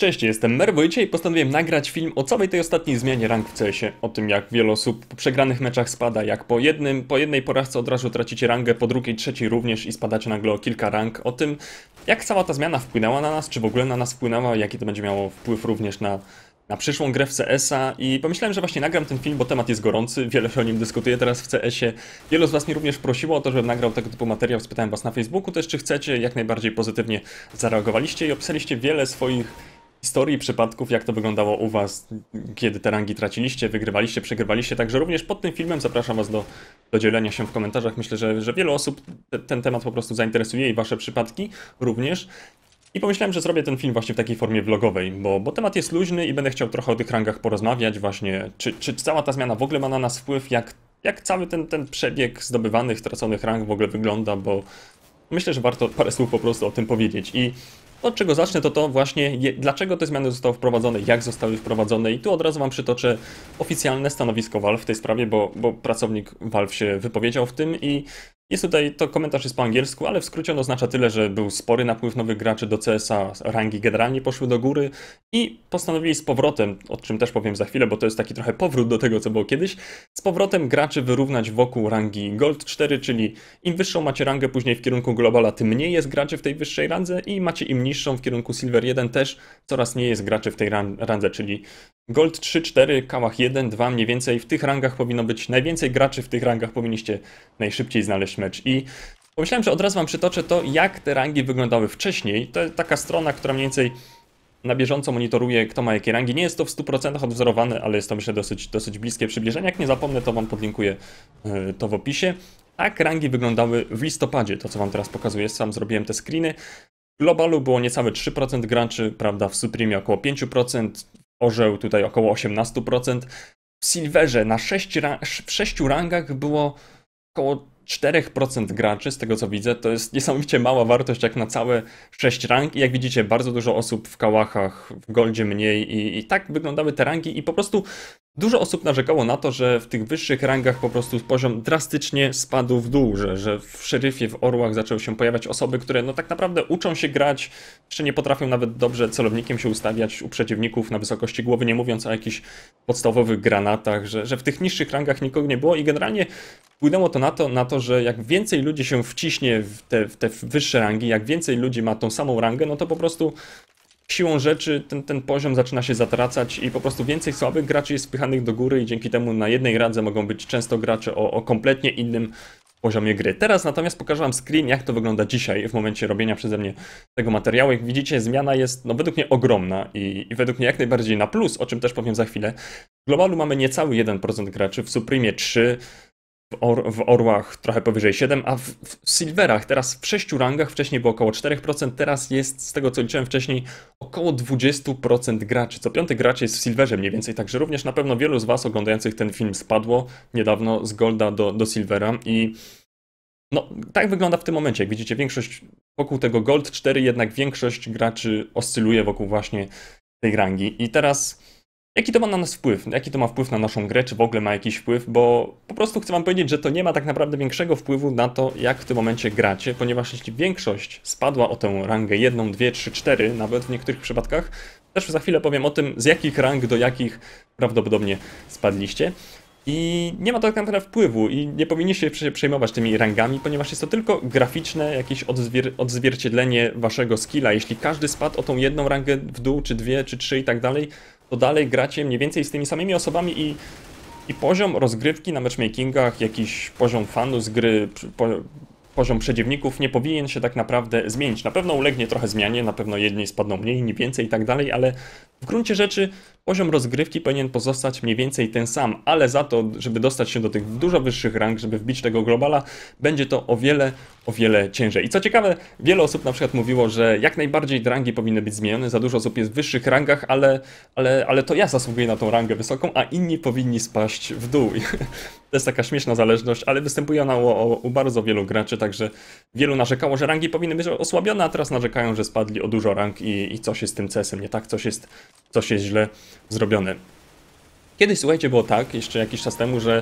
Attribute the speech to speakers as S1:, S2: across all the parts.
S1: Cześć, jestem Merwojcie i postanowiłem nagrać film o całej tej ostatniej zmianie rank w CS-ie. O tym, jak wiele osób po przegranych meczach spada, jak po jednej porażce od razu tracicie rangę, po drugiej, trzeciej również i spadacie nagle o kilka rank. O tym, jak cała ta zmiana wpłynęła na nas, czy w ogóle na nas wpłynęła, jaki to będzie miało wpływ również na przyszłą grę w CS-a. I pomyślałem, że właśnie nagram ten film, bo temat jest gorący, wiele się o nim dyskutuje teraz w CS-ie. Wielu z was mnie również prosiło o to, żebym nagrał tego typu materiał, spytałem was na Facebooku też, czy chcecie, jak najbardziej pozytywnie zareagowaliście i opisaliście wiele swoich historii, przypadków, jak to wyglądało u was, kiedy te rangi traciliście, wygrywaliście, przegrywaliście, także również pod tym filmem zapraszam was do dzielenia się w komentarzach. Myślę, że wiele osób ten temat po prostu zainteresuje i wasze przypadki również. I pomyślałem, że zrobię ten film właśnie w takiej formie vlogowej, bo temat jest luźny i będę chciał trochę o tych rangach porozmawiać właśnie, czy cała ta zmiana w ogóle ma na nas wpływ, jak cały ten przebieg zdobywanych, traconych rang w ogóle wygląda, bo myślę, że warto parę słów po prostu o tym powiedzieć. I od czego zacznę, to właśnie dlaczego te zmiany zostały wprowadzone, jak zostały wprowadzone i tu od razu wam przytoczę oficjalne stanowisko Valve w tej sprawie, bo pracownik Valve się wypowiedział w tym i jest tutaj, to komentarz jest po angielsku, ale w skrócie on oznacza tyle, że był spory napływ nowych graczy do CS-a, rangi generalnie poszły do góry i postanowili z powrotem, o czym też powiem za chwilę, bo to jest taki trochę powrót do tego, co było kiedyś, z powrotem graczy wyrównać wokół rangi Gold 4, czyli im wyższą macie rangę później w kierunku Globala, tym mniej jest graczy w tej wyższej randze i macie im niższą w kierunku Silver 1 też coraz mniej jest graczy w tej randze, czyli Gold 3, 4, Kałach 1, 2 mniej więcej w tych rangach powinno być najwięcej graczy, w tych rangach powinniście najszybciej znaleźć mecz. I pomyślałem, że od razu wam przytoczę to, jak te rangi wyglądały wcześniej. To jest taka strona, która mniej więcej na bieżąco monitoruje, kto ma jakie rangi. Nie jest to w 100% odwzorowane, ale jest to, myślę, dosyć bliskie przybliżenie. Jak nie zapomnę, to wam podlinkuję to w opisie. Tak rangi wyglądały w listopadzie, to co wam teraz pokazuję. Sam zrobiłem te screeny. W Globalu było niecałe 3% graczy, prawda, w Supremie około 5%, Orzeł tutaj około 18%. W Silverze w 6 rangach było około 4% graczy, z tego co widzę. To jest niesamowicie mała wartość jak na całe 6 rang i jak widzicie bardzo dużo osób w Kałachach, w Goldzie mniej i tak wyglądały te rangi i po prostu dużo osób narzekało na to, że w tych wyższych rangach po prostu poziom drastycznie spadł w dół, że w Szeryfie, w Orłach zaczęły się pojawiać osoby, które no tak naprawdę uczą się grać, jeszcze nie potrafią nawet dobrze celownikiem się ustawiać u przeciwników na wysokości głowy, nie mówiąc o jakichś podstawowych granatach, że w tych niższych rangach nikogo nie było i generalnie wpłynęło to na to, że jak więcej ludzi się wciśnie w te wyższe rangi, jak więcej ludzi ma tą samą rangę, no to po prostu siłą rzeczy ten poziom zaczyna się zatracać i po prostu więcej słabych graczy jest wpychanych do góry i dzięki temu na jednej randze mogą być często gracze o kompletnie innym poziomie gry. Teraz natomiast pokażę wam screen, jak to wygląda dzisiaj w momencie robienia przeze mnie tego materiału. Jak widzicie, zmiana jest no, według mnie ogromna i według mnie jak najbardziej na plus, o czym też powiem za chwilę. W Globalu mamy niecały 1% graczy, w Supremie 3%, w Orłach trochę powyżej 7, a w Silverach teraz w 6 rangach wcześniej było około 4%, teraz jest z tego co liczyłem wcześniej około 20% graczy. Co piąty gracz jest w Silverze mniej więcej, także również na pewno wielu z was oglądających ten film spadło niedawno z Golda do Silvera i no tak wygląda w tym momencie. Jak widzicie, większość wokół tego Gold 4, jednak większość graczy oscyluje wokół właśnie tej rangi i teraz jaki to ma na nas wpływ? Jaki to ma wpływ na naszą grę? Czy w ogóle ma jakiś wpływ? Bo po prostu chcę wam powiedzieć, że to nie ma tak naprawdę większego wpływu na to, jak w tym momencie gracie, ponieważ jeśli większość spadła o tę rangę 1, 2, 3, 4, nawet w niektórych przypadkach, też za chwilę powiem o tym, z jakich rang do jakich prawdopodobnie spadliście. I nie ma to tak naprawdę wpływu i nie powinniście się przejmować tymi rangami, ponieważ jest to tylko graficzne jakieś odzwierciedlenie waszego skilla. Jeśli każdy spadł o tą jedną rangę w dół, czy dwie, czy trzy i tak dalej, to dalej gracie mniej więcej z tymi samymi osobami i poziom rozgrywki na matchmakingach, jakiś poziom fanu z gry, poziom przeciwników nie powinien się tak naprawdę zmienić. Na pewno ulegnie trochę zmianie, na pewno jedni spadną mniej, inni więcej i tak dalej, ale w gruncie rzeczy poziom rozgrywki powinien pozostać mniej więcej ten sam, ale za to, żeby dostać się do tych dużo wyższych rank, żeby wbić tego globala, będzie to o wiele ciężej. I co ciekawe, wiele osób na przykład mówiło, że jak najbardziej rangi powinny być zmienione, za dużo osób jest w wyższych rangach, ale to ja zasługuję na tą rangę wysoką, a inni powinni spaść w dół. To jest taka śmieszna zależność, ale występuje ona u bardzo wielu graczy, także wielu narzekało, że rangi powinny być osłabione, a teraz narzekają, że spadli o dużo rank i coś jest z tym CS-em nie tak, coś jest źle zrobione. Kiedyś, słuchajcie, było tak, jeszcze jakiś czas temu, że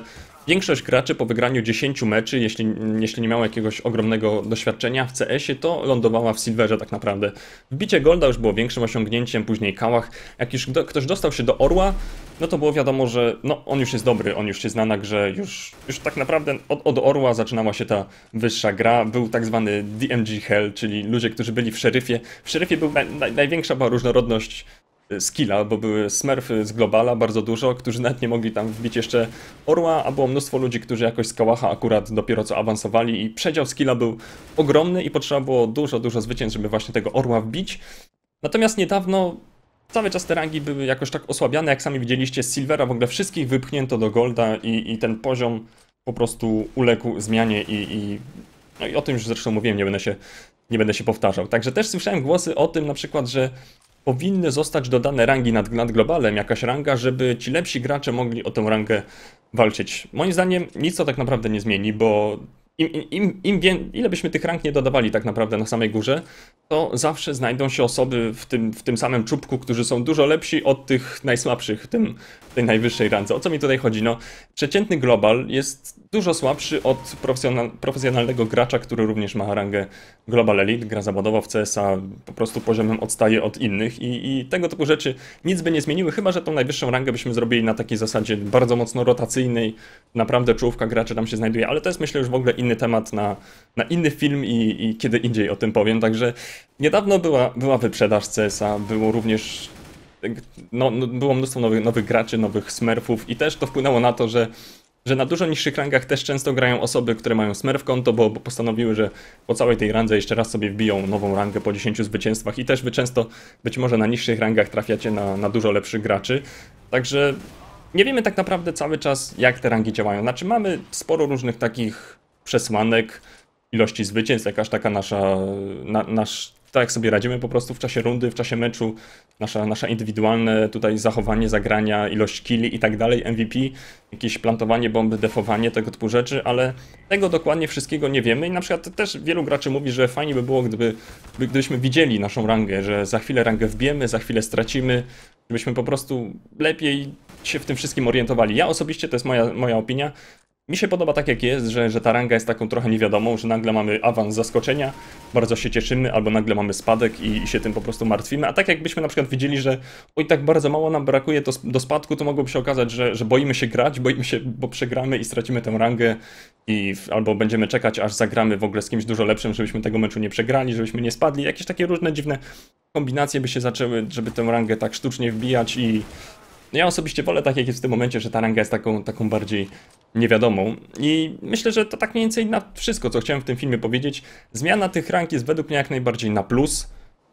S1: Większość graczy po wygraniu 10 meczy, jeśli nie miało jakiegoś ogromnego doświadczenia w CS-ie, to lądowała w Silverze tak naprawdę. Wbicie Golda już było większym osiągnięciem, później Kałach. Jak już ktoś dostał się do Orła, no to było wiadomo, że no, on już jest dobry, on już się zna na grze, już tak naprawdę od Orła zaczynała się ta wyższa gra. Był tak zwany DMG Hell, czyli ludzie, którzy byli w Szeryfie. W Szeryfie największa była różnorodność skilla, bo były smurfy z Globala bardzo dużo, którzy nawet nie mogli tam wbić jeszcze Orła, a było mnóstwo ludzi, którzy jakoś z Kałacha akurat dopiero co awansowali i przedział skilla był ogromny i potrzeba było dużo zwycięstw, żeby właśnie tego Orła wbić. Natomiast niedawno cały czas te rangi były jakoś tak osłabiane, jak sami widzieliście, z Silvera w ogóle wszystkich wypchnięto do Golda i ten poziom po prostu uległ zmianie no i o tym już zresztą mówiłem, nie będę się powtarzał. Także też słyszałem głosy o tym na przykład, że powinny zostać dodane rangi nad globalem, jakaś ranga, żeby ci lepsi gracze mogli o tę rangę walczyć. Moim zdaniem nic to tak naprawdę nie zmieni, bo ile byśmy tych rank nie dodawali tak naprawdę na samej górze, to zawsze znajdą się osoby w tym samym czubku, którzy są dużo lepsi od tych najsłabszych w tej najwyższej randze. O co mi tutaj chodzi? No, przeciętny global jest dużo słabszy od profesjonalnego gracza, który również ma rangę Global Elite, gra zawodowo w CS-a, po prostu poziomem odstaje od innych i tego typu rzeczy nic by nie zmieniły, chyba że tą najwyższą rangę byśmy zrobili na takiej zasadzie bardzo mocno rotacyjnej, naprawdę czołówka graczy tam się znajduje, ale to jest myślę już w ogóle inny temat na inny film i kiedy indziej o tym powiem, także niedawno była wyprzedaż CS-a, było również było mnóstwo nowych graczy, nowych smurfów i też to wpłynęło na to, że na dużo niższych rangach też często grają osoby, które mają smurf konto, bo postanowiły, że po całej tej randze jeszcze raz sobie wbiją nową rangę po 10 zwycięstwach i też wy często być może na niższych rangach trafiacie na dużo lepszych graczy. Także nie wiemy tak naprawdę cały czas, jak te rangi działają. Znaczy mamy sporo różnych takich przesłanek, ilości zwycięstw, jakaś taka tak jak sobie radzimy po prostu w czasie rundy, w czasie meczu, nasze indywidualne tutaj zachowanie, zagrania, ilość killi i tak dalej, MVP, jakieś plantowanie bomby, defowanie, tego typu rzeczy, ale tego dokładnie wszystkiego nie wiemy i na przykład też wielu graczy mówi, że fajnie by było, gdybyśmy widzieli naszą rangę, że za chwilę rangę wbijemy, za chwilę stracimy, żebyśmy po prostu lepiej się w tym wszystkim orientowali. Ja osobiście, to jest moja opinia, mi się podoba tak jak jest, że ta ranga jest taką trochę niewiadomą, że nagle mamy awans zaskoczenia, bardzo się cieszymy, albo nagle mamy spadek i się tym po prostu martwimy. A tak jakbyśmy na przykład widzieli, że oj tak bardzo mało nam brakuje do spadku, to mogłoby się okazać, że boimy się grać, bo przegramy i stracimy tę rangę albo będziemy czekać, aż zagramy w ogóle z kimś dużo lepszym, żebyśmy tego meczu nie przegrali, żebyśmy nie spadli. Jakieś takie różne dziwne kombinacje by się zaczęły, żeby tę rangę tak sztucznie wbijać i ja osobiście wolę tak jak jest w tym momencie, że ta ranga jest taką bardziej niewiadomą i myślę, że to tak mniej więcej na wszystko, co chciałem w tym filmie powiedzieć. Zmiana tych rank jest według mnie jak najbardziej na plus.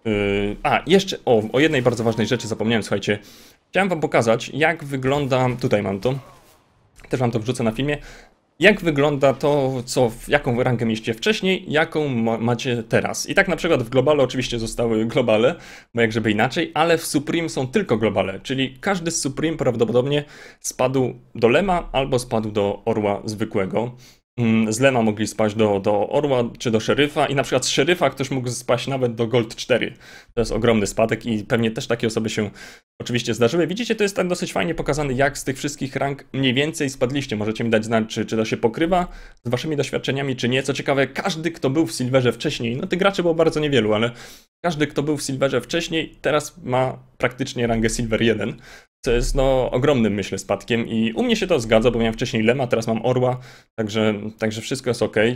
S1: Jeszcze o jednej bardzo ważnej rzeczy zapomniałem, słuchajcie. Chciałem wam pokazać, jak wygląda, tutaj mam to, też wam to wrzucę na filmie, jak wygląda to, jaką rangę mieliście wcześniej, jaką macie teraz. I tak na przykład w Globalu oczywiście zostały globale, bo jak żeby inaczej, ale w Supreme są tylko globale, czyli każdy z Supreme prawdopodobnie spadł do Lema albo spadł do Orła zwykłego. Z Lema mogli spaść do Orła czy do Szeryfa i na przykład z Szeryfa ktoś mógł spaść nawet do Gold 4. To jest ogromny spadek i pewnie też takie osoby się oczywiście zdarzyły. Widzicie, to jest tak dosyć fajnie pokazane, jak z tych wszystkich rank mniej więcej spadliście. Możecie mi dać znać, czy to się pokrywa z waszymi doświadczeniami, czy nie. Co ciekawe, każdy, kto był w Silverze wcześniej, no tych graczy było bardzo niewielu, ale każdy, kto był w Silverze wcześniej, teraz ma praktycznie rangę Silver 1. Co jest no ogromnym, myślę, spadkiem i u mnie się to zgadza, bo miałem wcześniej Lema, teraz mam Orła, także wszystko jest ok.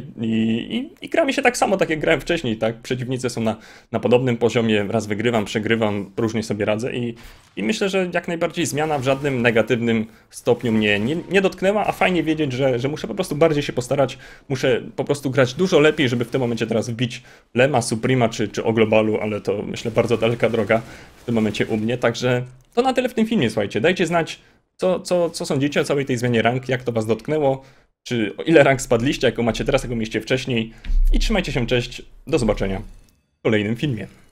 S1: I gra mi się tak samo, tak jak grałem wcześniej, tak? Przeciwnicy są na podobnym poziomie, raz wygrywam, przegrywam, różnie sobie radzę i myślę, że jak najbardziej zmiana w żadnym negatywnym stopniu mnie nie dotknęła, a fajnie wiedzieć, że muszę po prostu bardziej się postarać, muszę po prostu grać dużo lepiej, żeby w tym momencie teraz wbić Lema, Suprema czy o Globalu, ale to myślę bardzo daleka droga w tym momencie u mnie, także to na tyle w tym filmie, słuchajcie. Dajcie znać, co sądzicie o całej tej zmianie rank, jak to was dotknęło, czy o ile rank spadliście, jaką macie teraz, jaką mieliście wcześniej. I trzymajcie się, cześć, do zobaczenia w kolejnym filmie.